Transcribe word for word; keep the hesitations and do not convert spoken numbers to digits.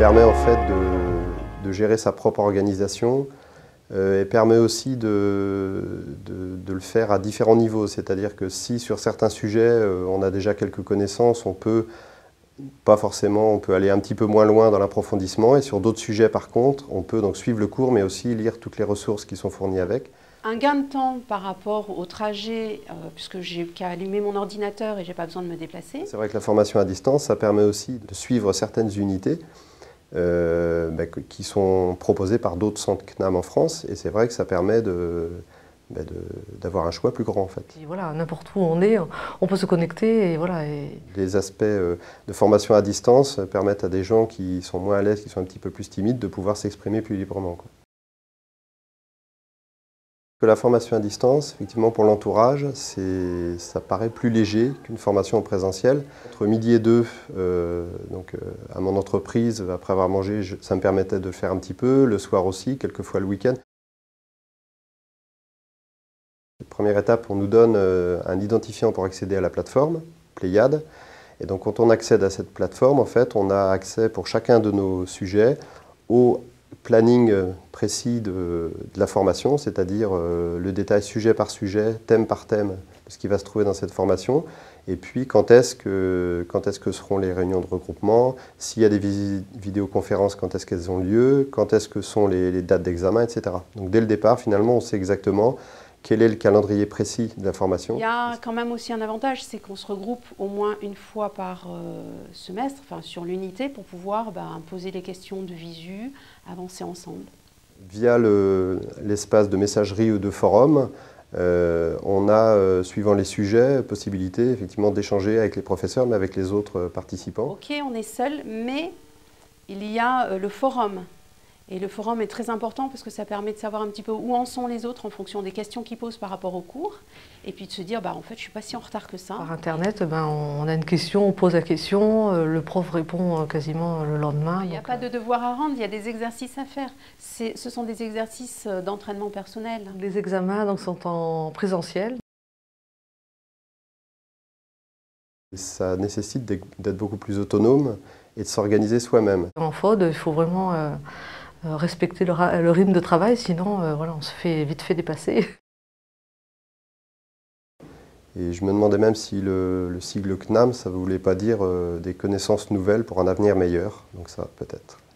permet en fait de, de gérer sa propre organisation euh, et permet aussi de, de, de le faire à différents niveaux. C'est-à-dire que si sur certains sujets euh, on a déjà quelques connaissances, on peut pas forcément, on peut aller un petit peu moins loin dans l'approfondissement, et sur d'autres sujets par contre, on peut donc suivre le cours mais aussi lire toutes les ressources qui sont fournies avec. Un gain de temps par rapport au trajet, euh, puisque j'ai qu'à allumer mon ordinateur et j'ai pas besoin de me déplacer. C'est vrai que la formation à distance, ça permet aussi de suivre certaines unités euh, bah, qui sont proposées par d'autres centres C N A M en France, et c'est vrai que ça permet de, bah, d'avoir un choix plus grand en fait. Et voilà, n'importe où on est, on peut se connecter et voilà. Et... Les aspects euh, de formation à distance permettent à des gens qui sont moins à l'aise, qui sont un petit peu plus timides, de pouvoir s'exprimer plus librement, quoi. Que la formation à distance, effectivement pour l'entourage, ça paraît plus léger qu'une formation en présentiel. Entre midi et deux, euh, donc, euh, à mon entreprise, après avoir mangé, je, ça me permettait de le faire un petit peu, le soir aussi, quelquefois le week-end. Première étape, on nous donne euh, un identifiant pour accéder à la plateforme, Pléiade. Et donc quand on accède à cette plateforme, en fait, on a accès pour chacun de nos sujets au planning précis de, de la formation, c'est-à-dire euh, le détail sujet par sujet, thème par thème, de ce qui va se trouver dans cette formation, et puis quand est-ce que, quand est-ce que seront les réunions de regroupement, s'il y a des vidéoconférences, quand est-ce qu'elles ont lieu, quand est-ce que sont les, les dates d'examen, et cetera. Donc dès le départ, finalement, on sait exactement quel est le calendrier précis de la formation. Il y a quand même aussi un avantage, c'est qu'on se regroupe au moins une fois par euh, semestre, enfin sur l'unité, pour pouvoir bah, poser les questions de visu, avancer ensemble. Via l'espace de messagerie ou de forum, euh, on a, euh, suivant les sujets, possibilité effectivement d'échanger avec les professeurs, mais avec les autres participants. Ok, on est seul, mais il y a euh, le forum. Et le forum est très important parce que ça permet de savoir un petit peu où en sont les autres en fonction des questions qu'ils posent par rapport au cours. Et puis de se dire, bah, en fait, je ne suis pas si en retard que ça. Par Internet, ben, on a une question, on pose la question, le prof répond quasiment le lendemain. Il n'y a pas de devoir à rendre, il y a des exercices à faire. Ce sont des exercices d'entraînement personnel. Les examens donc, sont en présentiel. Ça nécessite d'être beaucoup plus autonome et de s'organiser soi-même. En F O D, il faut vraiment euh, respecter le, le rythme de travail, sinon euh, voilà, on se fait vite fait dépasser. Et je me demandais même si le, le sigle C N A M, ça ne voulait pas dire euh, des connaissances nouvelles pour un avenir meilleur, donc ça peut-être.